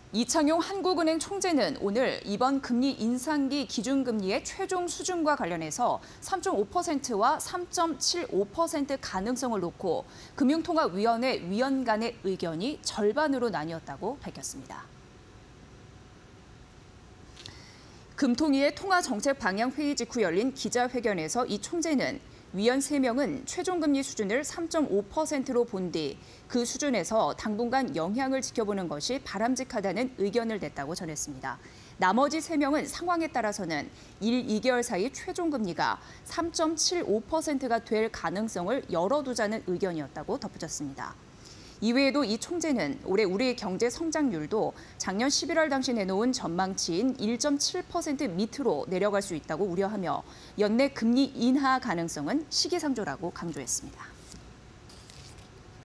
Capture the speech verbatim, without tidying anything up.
이창용 한국은행 총재는 오늘 이번 금리 인상기 기준금리의 최종 수준과 관련해서 삼 점 오 퍼센트와 삼 점 칠오 퍼센트 가능성을 놓고 금융통화위원회 위원 간의 의견이 절반으로 나뉘었다고 밝혔습니다. 금통위의 통화정책방향회의 직후 열린 기자회견에서 이 총재는 위원 세 명은 최종금리 수준을 삼 점 오 퍼센트로 본 뒤 그 수준에서 당분간 영향을 지켜보는 것이 바람직하다는 의견을 냈다고 전했습니다. 나머지 세 명은 상황에 따라서는 일, 이 개월 사이 최종금리가 삼 점 칠오 퍼센트가 될 가능성을 열어두자는 의견이었다고 덧붙였습니다. 이외에도 이 총재는 올해 우리 경제 성장률도 작년 십일월 당시 내놓은 전망치인 일 점 칠 퍼센트 밑으로 내려갈 수 있다고 우려하며 연내 금리 인하 가능성은 시기상조라고 강조했습니다.